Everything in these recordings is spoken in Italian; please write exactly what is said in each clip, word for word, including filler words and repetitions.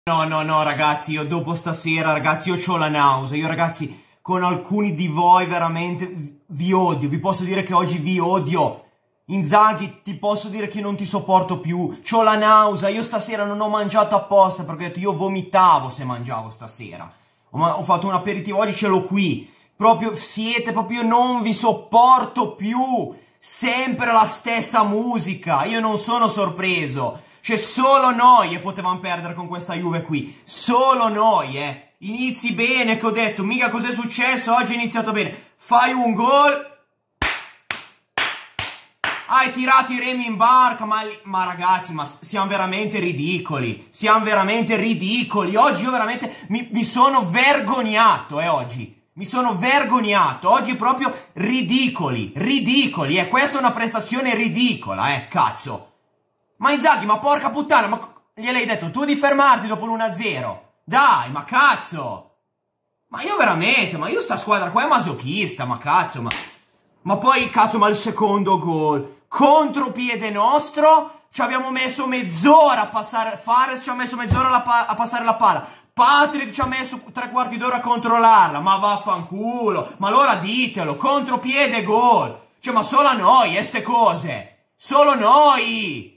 No, no, no, ragazzi, io dopo stasera, ragazzi, io c'ho la nausea. Io, ragazzi, con alcuni di voi veramente vi odio. Vi posso dire che oggi vi odio. Inzaghi, ti posso dire che non ti sopporto più. C'ho la nausea. Io stasera non ho mangiato apposta perché ho detto io vomitavo se mangiavo stasera. Ho, ho fatto un aperitivo, oggi ce l'ho qui. Proprio siete, proprio io non vi sopporto più. Sempre la stessa musica. Io non sono sorpreso. C'è solo noi e potevamo perdere con questa Juve qui. Solo noi, eh. Inizi bene, che ho detto. Mica cos'è successo? Oggi è iniziato bene. Fai un gol. Hai tirato i remi in barca. Ma, ma ragazzi, ma siamo veramente ridicoli. Siamo veramente ridicoli. Oggi io veramente mi, mi sono vergognato, eh, oggi. Mi sono vergognato. Oggi proprio ridicoli. Ridicoli. E eh. Questa è una prestazione ridicola, eh, cazzo. Ma Inzaghi, ma porca puttana, ma gliel'hai detto tu di fermarti dopo l'uno a zero? Dai, ma cazzo! Ma io veramente, ma io sta squadra qua è masochista, ma cazzo, ma... Ma poi, cazzo, ma il secondo gol, contropiede nostro, ci abbiamo messo mezz'ora a passare, Fares ci ha messo mezz'ora a passare la palla, Patrick ci ha messo tre quarti d'ora a controllarla, ma vaffanculo, ma allora ditelo, contropiede gol, cioè ma solo a noi, eh, ste cose, solo noi!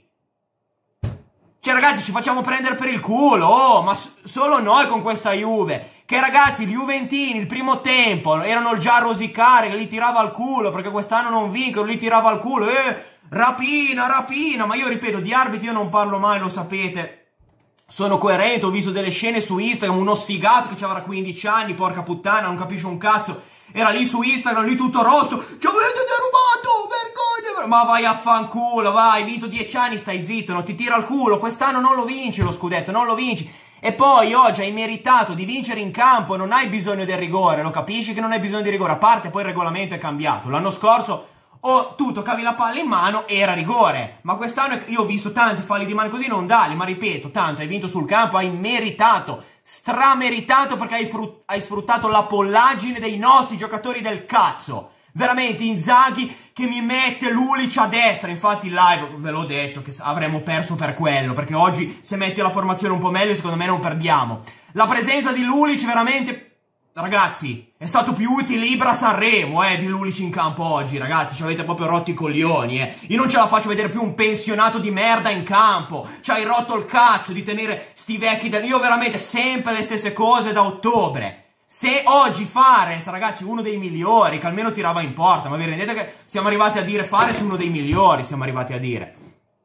Cioè ragazzi ci facciamo prendere per il culo, oh, ma solo noi con questa Juve. Che ragazzi, gli Juventini il primo tempo erano già a rosicare, che li tirava al culo, perché quest'anno non vincono, li tirava al culo. Eh, rapina, rapina, ma io ripeto, di arbitri io non parlo mai, lo sapete. Sono coerente, ho visto delle scene su Instagram, uno sfigato che avrà quindici anni, porca puttana, non capisce un cazzo. Era lì su Instagram, lì tutto rosso, ci avete derubato, vergogna! Ma vai a fanculo, vai, hai vinto dieci anni, stai zitto, non ti tira al culo, quest'anno non lo vinci lo scudetto, non lo vinci. E poi oggi hai meritato di vincere in campo, non hai bisogno del rigore, lo capisci che non hai bisogno di rigore, a parte poi il regolamento è cambiato. L'anno scorso o tu toccavi la palla in mano, era rigore, ma quest'anno io ho visto tanti falli di mano così, non dali, ma ripeto, tanto hai vinto sul campo, hai meritato, strameritato perché hai, hai sfruttato la pollaggine dei nostri giocatori del cazzo. Veramente Inzaghi che mi mette Lulic a destra. Infatti in live ve l'ho detto che avremmo perso per quello, perché oggi se metti la formazione un po' meglio secondo me non perdiamo. La presenza di Lulic veramente, ragazzi, è stato più utile Ibra Sanremo, eh, di Lulic in campo oggi, ragazzi, ci avete proprio rotto i coglioni, eh. Io non ce la faccio vedere più un pensionato di merda in campo, ci hai rotto il cazzo di tenere sti vecchi del... Io veramente sempre le stesse cose da ottobre. Se oggi Fares, ragazzi, uno dei migliori, che almeno tirava in porta, ma vi rendete che siamo arrivati a dire Fares uno dei migliori, siamo arrivati a dire.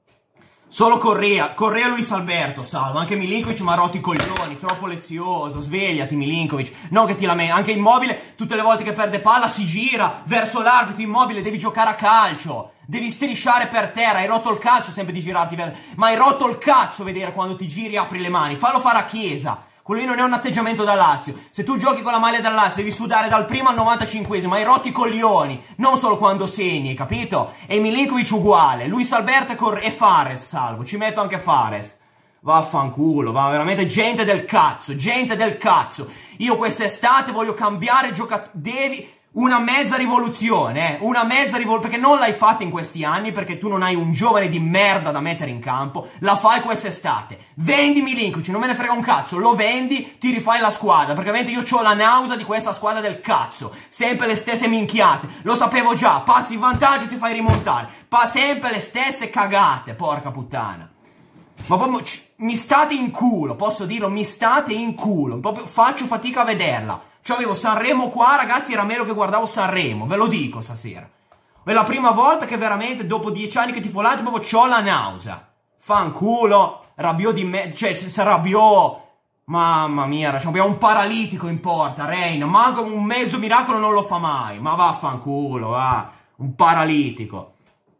Solo Correa, Correa Luis Alberto, salvo, anche Milinkovic mi ha rotto i coglioni, troppo lezioso, svegliati Milinkovic, non che ti lamenti, anche Immobile, tutte le volte che perde palla si gira verso l'arbitro, Immobile, devi giocare a calcio, devi strisciare per terra, hai rotto il cazzo sempre di girarti, ma hai rotto il cazzo vedere quando ti giri e apri le mani, fallo fare a Chiesa. Quello lì non è un atteggiamento da Lazio. Se tu giochi con la maglia da Lazio devi sudare dal primo al novantacinquesimo, hai rotto i coglioni, non solo quando segni, capito? E Milinkovic uguale, Luis Alberto e Fares salvo, ci metto anche Fares. Vaffanculo, va, veramente gente del cazzo, gente del cazzo. Io quest'estate voglio cambiare giocatori, devi... Una mezza rivoluzione, eh? Una mezza rivoluzione, perché non l'hai fatta in questi anni, perché tu non hai un giovane di merda da mettere in campo, la fai quest'estate. Vendi Milinkovic, non me ne frega un cazzo, lo vendi, ti rifai la squadra, perché veramente io ho la nausea di questa squadra del cazzo. Sempre le stesse minchiate, lo sapevo già, passi in vantaggio e ti fai rimontare. Pa sempre le stesse cagate, porca puttana. Ma proprio, mi state in culo, posso dirlo, mi state in culo, proprio faccio fatica a vederla. Cioè avevo Sanremo qua, ragazzi, era meglio che guardavo Sanremo, ve lo dico stasera. È la prima volta che veramente dopo dieci anni che tifo l'altro proprio c'ho la nausea. Fanculo, Rabiot di me, cioè se Rabiot, mamma mia, abbiamo un paralitico in porta, Reina, manco un mezzo miracolo non lo fa mai, ma vaffanculo, va, un paralitico.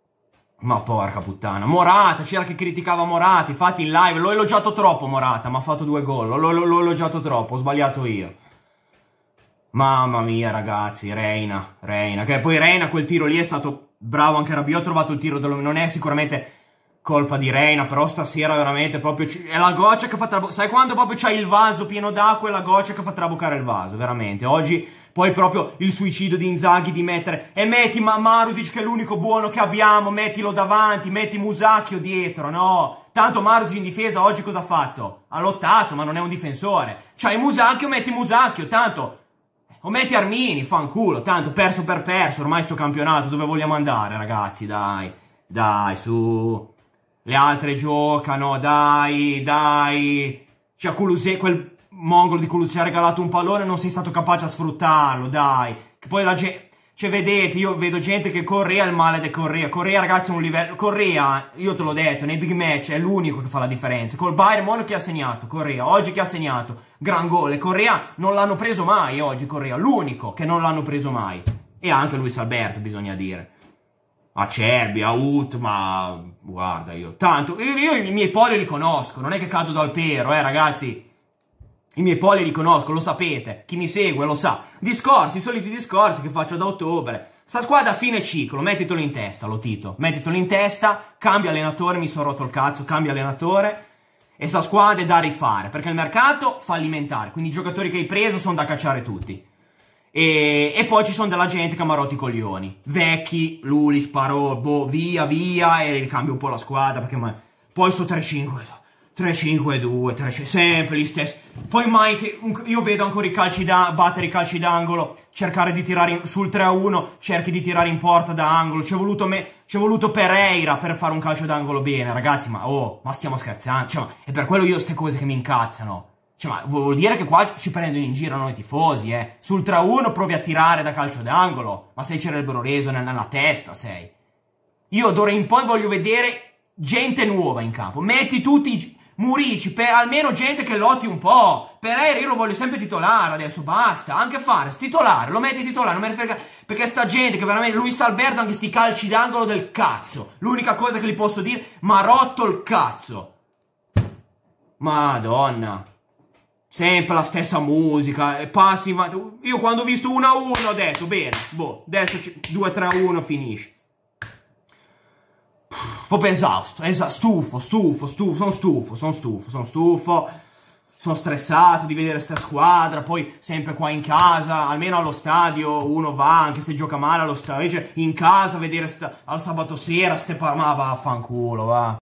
Ma porca puttana, Morata, c'era che criticava Morata, infatti in live l'ho elogiato troppo Morata, mi ha fatto due gol, l'ho elogiato troppo, ho sbagliato io. Mamma mia ragazzi, Reina, Reina, che poi Reina quel tiro lì è stato bravo anche Rabiot, ho trovato il tiro, dello... non è sicuramente colpa di Reina, però stasera veramente proprio, è la goccia che fa traboccare, sai quando proprio c'hai il vaso pieno d'acqua e la goccia che fa traboccare il vaso, veramente, oggi poi proprio il suicidio di Inzaghi di mettere, e metti Marusic che è l'unico buono che abbiamo, mettilo davanti, metti Musacchio dietro, no, Tanto Maruzic in difesa oggi cosa ha fatto? Ha lottato, ma non è un difensore. C'hai Musacchio, metti Musacchio, tanto... O metti Armini, fanculo, tanto perso per perso, ormai sto campionato, dove vogliamo andare, ragazzi, dai, dai, su, le altre giocano, dai, dai, c'è Kulusevski, quel mongolo di Kulusevski ha regalato un pallone e non sei stato capace a sfruttarlo, dai, che poi la gente, cioè vedete, io vedo gente che Correa è il male di Correa, Correa ragazzi è un livello, Correa, io te l'ho detto, nei big match è l'unico che fa la differenza, col Bayern Monaco chi ha segnato, Correa, oggi chi ha segnato, gran gol, e Correa non l'hanno preso mai oggi, Correa, l'unico che non l'hanno preso mai, e anche Luis Alberto bisogna dire, Acerbi, Aut, ma guarda io, tanto, io, io i miei poli li conosco, non è che cado dal pero, eh ragazzi, i miei poli li conosco, lo sapete, chi mi segue lo sa. Discorsi, i soliti discorsi che faccio da ottobre. Sta squadra a fine ciclo, mettitelo in testa, lo Tito. Mettitelo in testa, cambia allenatore, mi sono rotto il cazzo, cambia allenatore. E sta squadra è da rifare, perché il mercato fallimentare, quindi i giocatori che hai preso sono da cacciare tutti. E, e poi ci sono della gente che mi ha rotto i coglioni. Vecchi, Lulic, Parò, boh, via, via, e ricambio un po' la squadra, perché ma... poi su tre cinque... tre cinque due, tre cinque, sempre gli stessi. Poi mai che io vedo ancora i calci da battere i calci d'angolo, cercare di tirare in, sul tre a uno, cerchi di tirare in porta da angolo. C'è voluto me, c'è voluto Pereira per fare un calcio d'angolo bene, ragazzi, ma oh, ma stiamo scherzando, cioè, è per quello io ste cose che mi incazzano. Cioè, ma vuol dire che qua ci prendono in giro noi tifosi, eh. Sul tre a uno provi a tirare da calcio d'angolo, ma sei cerebroreso nella testa, sei. Io d'ora in poi voglio vedere gente nuova in campo. Metti tutti Murici, per almeno gente che lotti un po'. Pereira io lo voglio sempre titolare adesso, basta. Anche Fares, titolare, lo metti titolare, non me ne frega. Perché sta gente che veramente, Luis Alberto, anche sti calci d'angolo del cazzo. L'unica cosa che gli posso dire, m'ha rotto il cazzo. Madonna. Sempre la stessa musica, passi, io quando ho visto uno a uno ho detto, bene, boh, adesso due tre a uno finisce. Proprio esausto, esausto, stufo, stufo, stufo, sono stufo, sono stufo, sono stufo, sono stressato di vedere sta squadra, poi sempre qua in casa, almeno allo stadio uno va, anche se gioca male allo stadio, invece in casa vedere sta, al sabato sera, ste pa ma vaffanculo, va.